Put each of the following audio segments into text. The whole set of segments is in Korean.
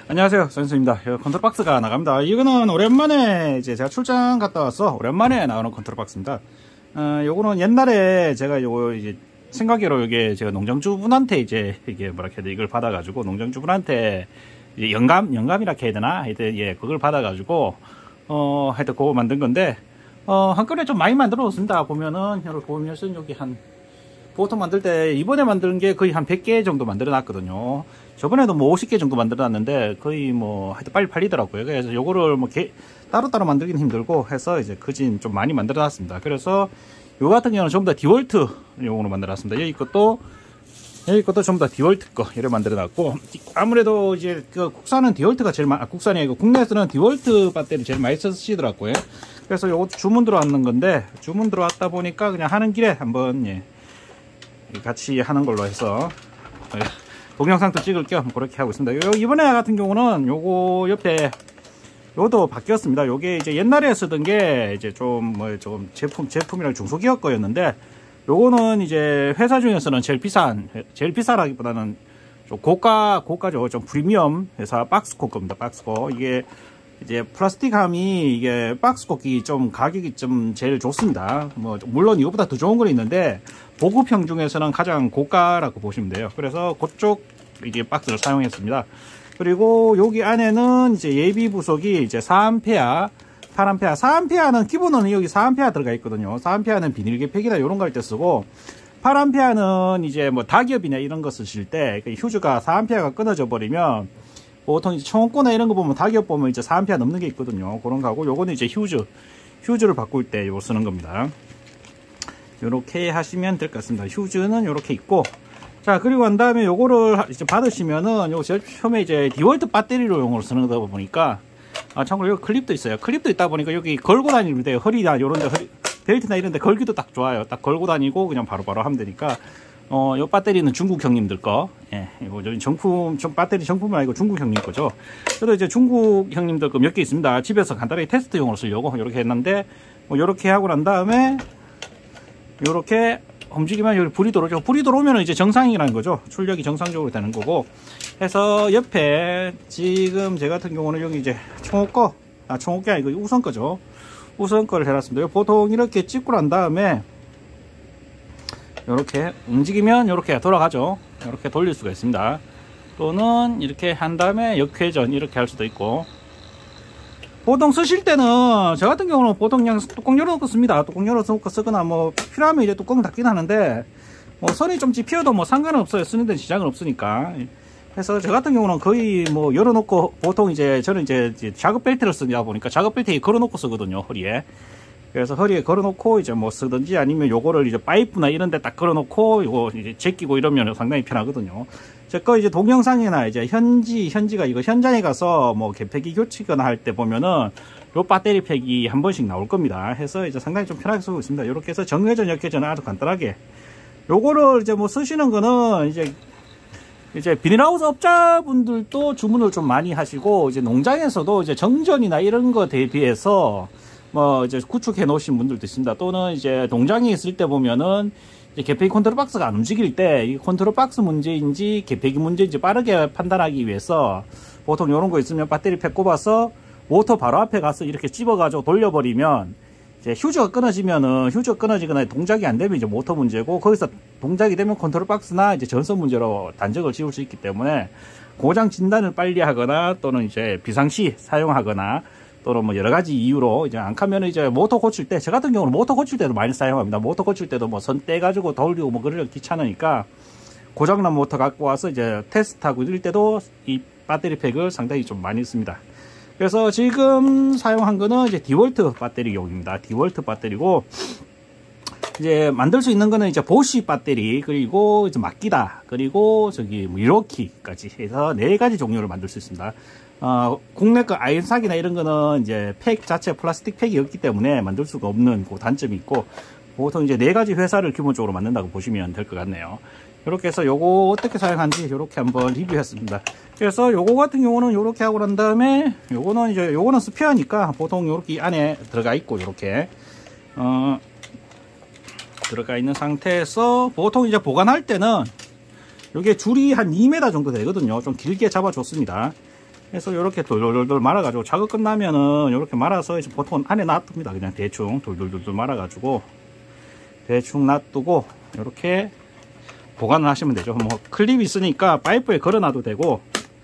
안녕하세요, 선수입니다. 컨트롤 박스가 나갑니다. 이거는 오랜만에 이제 제가 출장 갔다 와서 오랜만에 나오는 컨트롤 박스입니다. 요거는 옛날에 제가 요거 이제 생각으로 이게 제가 농장주분한테 이제 이게 뭐라 해야 돼, 이걸 받아가지고 농장주분한테 이제 영감이라 해야 되나? 하여튼 예, 그걸 받아가지고 하여튼 그거 만든 건데 한꺼번에 좀 많이 만들어 놓습니다. 보면은 여기 보면 여기 한 보통 만들 때 이번에 만든 게 거의 한 100개 정도 만들어 놨거든요. 저번에도 뭐 50개 정도 만들어 놨는데 거의 뭐 하여튼 빨리 팔리더라고요. 그래서 요거를 뭐 따로따로 만들기는 힘들고 해서 이제 그진 좀 많이 만들어 놨습니다. 그래서 요 같은 경우는 전부 다 디월트 용으로 만들어 놨습니다. 여기 것도 전부 다 디월트 거 이렇게 만들어 놨고, 아무래도 이제 그 국산은 디월트가 제일 국산이 아니고 국내에서는 디월트 배터리 제일 많이 쓰시더라고요. 그래서 요거 주문 들어왔는 건데, 주문 들어왔다 보니까 그냥 하는 길에 한번 예, 같이 하는 걸로 해서 동영상도 찍을 겸 그렇게 하고 있습니다. 이번에 같은 경우는 요거 옆에 요것도 바뀌었습니다. 요게 이제 옛날에 쓰던 게 이제 좀 제품이랑 중소기업 거였는데, 요거는 이제 회사 중에서는 제일 비싸라기보다는 좀 고가죠. 좀 프리미엄 회사 박스코 겁니다. 박스코. 이게 이제 플라스틱함이 이게 박스코기 좀 가격이 좀 제일 좋습니다. 뭐 물론 이거보다 더 좋은 건 있는데 보급형 중에서는 가장 고가라고 보시면 돼요. 그래서 그쪽 이제 박스를 사용했습니다. 그리고 여기 안에는 이제 예비 부속이 이제 4A, 8A, 4A는 기본은 여기 4A 들어가 있거든요. 4A는 비닐 개폐기나 이런 거 할 때 쓰고, 8A는 이제 뭐 닭엽이나 이런 거 쓰실 때 휴즈가 4A가 끊어져 버리면 보통 이제 청원고나 이런 거 보면 닭엽 보면 이제 4A 넘는 게 있거든요. 그런 거하고 요거는 이제 휴즈를 바꿀 때 요거 쓰는 겁니다. 요렇게 하시면 될 것 같습니다. 휴즈는 요렇게 있고, 자, 그리고 난 다음에 요거를 이제 받으시면은 요거 제일 처음에 이제 디월트 배터리로 용어로 쓰는 거다 보니까, 참고로 여기 클립도 있어요. 클립도 있다 보니까 여기 걸고 다니면 돼요. 허리나 요런데 벨트나 이런데 걸기도 딱 좋아요. 딱 걸고 다니고 그냥 바로바로 하면 되니까. 요 배터리는 중국 형님들 거. 예, 이거 배터리 정품은 아니고 중국 형님 거죠. 저도 이제 중국 형님들 거 몇 개 있습니다. 집에서 간단하게 테스트용으로 쓰려고 이렇게 했는데, 뭐 요렇게 하고 난 다음에 요렇게 움직이면 여기 불이 들어오죠. 불이 들어오면 이제 정상이라는 거죠. 출력이 정상적으로 되는 거고. 해서 옆에 지금 제 같은 경우는 여기 이제 총호게 아니고 우선 거죠. 우선 거를 해놨습니다. 보통 이렇게 찍고 난 다음에 이렇게 움직이면 이렇게 돌아가죠. 이렇게 돌릴 수가 있습니다. 또는 이렇게 한 다음에 역회전 이렇게 할 수도 있고, 보통 쓰실 때는 저 같은 경우는 보통 그냥 뚜껑 열어놓고 씁니다. 뚜껑 열어놓고 쓰거나 뭐 필요하면 이제 뚜껑 닫긴 하는데, 뭐 선이 좀 찝혀도 뭐 상관은 없어요. 쓰는 데는 지장은 없으니까. 그래서 저 같은 경우는 거의 뭐 열어놓고, 보통 이제 저는 이제 작업 벨트를 쓰다 보니까 작업 벨트에 걸어놓고 쓰거든요, 허리에. 그래서 허리에 걸어놓고 이제 뭐 쓰든지, 아니면 요거를 이제 파이프나 이런 데 딱 걸어놓고 요거 이제 제끼고 이러면 상당히 편하거든요. 제 거 이제 동영상이나 이제 현지가 이거 현장에 가서 뭐 개폐기 교체거나 할 때 보면은 요 배터리 팩이 한 번씩 나올 겁니다. 해서 이제 상당히 좀 편하게 쓰고 있습니다. 이렇게 해서 정회전, 역회전 아주 간단하게. 요거를 이제 뭐 쓰시는 거는 이제 비닐하우스 업자분들도 주문을 좀 많이 하시고, 이제 농장에서도 이제 정전이나 이런 거 대비해서 뭐 이제 구축해 놓으신 분들도 있습니다. 또는 이제 농장에 있을 때 보면은 이제 개폐기 컨트롤 박스가 안 움직일 때 이 컨트롤 박스 문제인지 개폐기 문제인지 빠르게 판단하기 위해서 보통 이런 거 있으면 배터리 팩 꼽아서 모터 바로 앞에 가서 이렇게 집어가지고 돌려버리면, 이제 휴즈가 끊어지거나 동작이 안 되면 이제 모터 문제고, 거기서 동작이 되면 컨트롤 박스나 이제 전선 문제로 단적을 지울 수 있기 때문에 고장 진단을 빨리 하거나, 또는 이제 비상시 사용하거나, 또는 뭐 여러 가지 이유로 이제 안 가면 이제 모터 고칠 때, 저 같은 경우는 모터 고칠 때도 많이 사용합니다. 모터 고칠 때도 뭐 선 떼가지고 돌리고 뭐 그러려 귀찮으니까 고장난 모터 갖고 와서 이제 테스트하고 이럴 때도 이 배터리 팩을 상당히 좀 많이 씁니다. 그래서 지금 사용한 거는 이제 디월트 배터리용입니다. 디월트 배터리고, 이제 만들 수 있는 거는 이제 보쉬 배터리, 그리고 이제 마키다, 그리고 저기 미로키까지 해서 4가지 종류를 만들 수 있습니다. 국내 거 아이언삭이나 이런 거는 이제 팩 자체 플라스틱 팩이 없기 때문에 만들 수가 없는 그 단점이 있고, 보통 이제 4가지 회사를 기본적으로 만든다고 보시면 될 것 같네요. 이렇게 해서 요거 어떻게 사용하는지 이렇게 한번 리뷰했습니다. 그래서 요거 같은 경우는 요렇게 하고 난 다음에, 요거는 스페어니까 보통 요렇게 안에 들어가 있고, 요렇게 들어가 있는 상태에서 보통 이제 보관할 때는 요게 줄이 한 2m 정도 되거든요. 좀 길게 잡아줬습니다. 그래서 이렇게 돌돌돌 말아가지고 작업 끝나면은 이렇게 말아서 이제 보통 안에 놔둡니다. 그냥 대충 돌돌돌 말아가지고 대충 놔두고 이렇게 보관을 하시면 되죠. 뭐 클립이 있으니까 파이프에 걸어놔도 되고,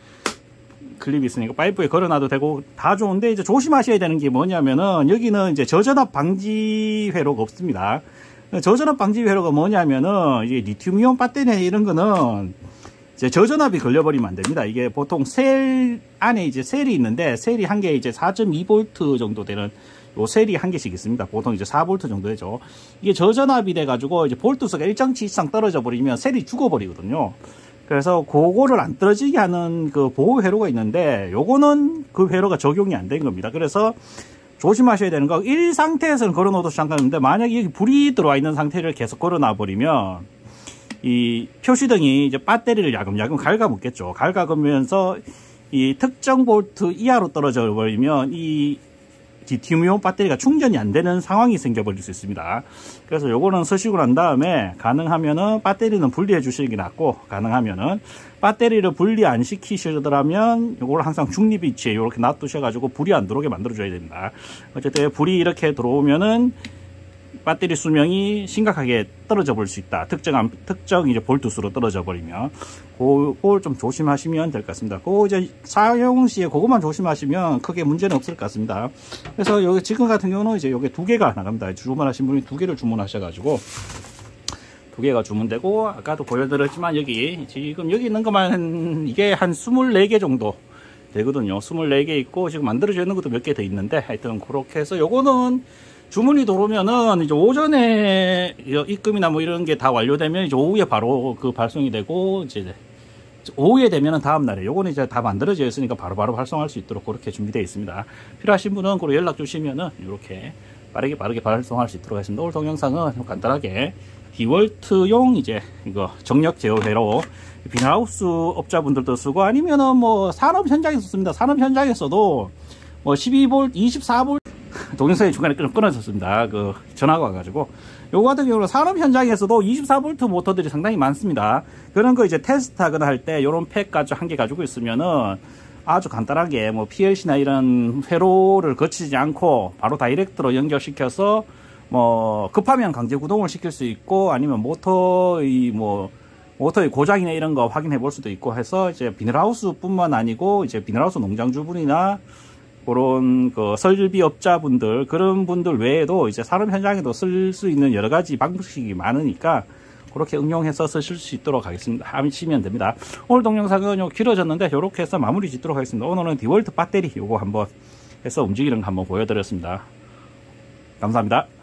다 좋은데 이제 조심하셔야 되는 게 뭐냐면은, 여기는 이제 저전압 방지 회로가 없습니다. 저전압 방지 회로가 뭐냐면은, 이게 리튬이온 배터리 이런 거는 이제 저전압이 걸려버리면 안 됩니다. 이게 보통 셀 안에 이제 셀이 있는데, 셀이 한 개 이제 4.2V 정도 되는 요 셀이 한 개씩 있습니다. 보통 이제 4V 정도 되죠. 이게 저전압이 돼가지고 이제 볼트수가 일정치 이상 떨어져 버리면 셀이 죽어버리거든요. 그래서 그거를 안 떨어지게 하는 그 보호 회로가 있는데, 요거는 그 회로가 적용이 안 된 겁니다. 그래서 조심하셔야 되는 거, 1 상태에서는 걸어 놓어도 상관없는데, 만약에 여기 불이 들어와 있는 상태를 계속 걸어 놔 버리면 이 표시등이 이제 배터리를 야금야금 갉아먹겠죠. 갉아먹으면서 이 특정 볼트 이하로 떨어져 버리면 이 리튬이온 배터리가 충전이 안 되는 상황이 생겨버릴 수 있습니다. 그래서 요거는 쓰시고 난 다음에 가능하면은 배터리는 분리해 주시는 게 낫고, 가능하면은 배터리를 분리 안 시키시더라면 요걸 항상 중립 위치에 이렇게 놔두셔가지고 불이 안 들어오게 만들어줘야 됩니다. 어쨌든 불이 이렇게 들어오면은 배터리 수명이 심각하게 떨어져 버릴 수 있다. 특정 이제 볼트 수로 떨어져 버리면 그걸 좀 조심하시면 될 것 같습니다. 그 이제 사용 시에 그것만 조심하시면 크게 문제는 없을 것 같습니다. 그래서 여기 지금 같은 경우는 이제 여기 2개가 나갑니다. 주문하신 분이 2개를 주문하셔가지고 2개가 주문되고, 아까도 보여드렸지만 여기 지금 여기 있는 것만 이게 한 24개 정도 되거든요. 24개 있고 지금 만들어져 있는 것도 몇 개 더 있는데, 하여튼 그렇게 해서 요거는 주문이 들어오면은 이제 오전에 입금이나 뭐 이런 게 다 완료되면 이제 오후에 바로 그 발송이 되고, 이제 오후에 되면은 다음날에 요거는 이제 다 만들어져 있으니까 바로바로 발송할 수 있도록 그렇게 준비되어 있습니다. 필요하신 분은 그로 연락 주시면은 이렇게 빠르게 발송할 수 있도록 하겠습니다. 오늘 동영상은 간단하게 디월트용 이제 이거 정력 제어 회로, 비닐하우스 업자분들도 쓰고 아니면은 뭐 산업 현장에서 씁니다. 산업 현장에서도 뭐 12V, 24V 동영상이 중간에 끊어졌습니다. 그 전화가 와가지고, 요거 같은 경우는 산업 현장에서도 24V 모터들이 상당히 많습니다. 그런 거 이제 테스트하거나 할 때 요런 팩 한 개 가지고 있으면은 아주 간단하게 뭐 PLC나 이런 회로를 거치지 않고 바로 다이렉트로 연결시켜서 뭐 급하면 강제 구동을 시킬 수 있고, 아니면 모터의 고장이나 이런 거 확인해 볼 수도 있고 해서, 이제 비닐하우스 뿐만 아니고 이제 비닐하우스 농장주분이나 그런 그 설비업자분들, 그런 분들 외에도 이제 산업 현장에도 쓸 수 있는 여러 가지 방식이 많으니까 그렇게 응용해서 쓰실 수 있도록 하시면 됩니다. 오늘 동영상은 길어졌는데 이렇게 해서 마무리 짓도록 하겠습니다. 오늘은 디월트 배터리 요거 한번 해서 움직이는 거 한번 보여드렸습니다. 감사합니다.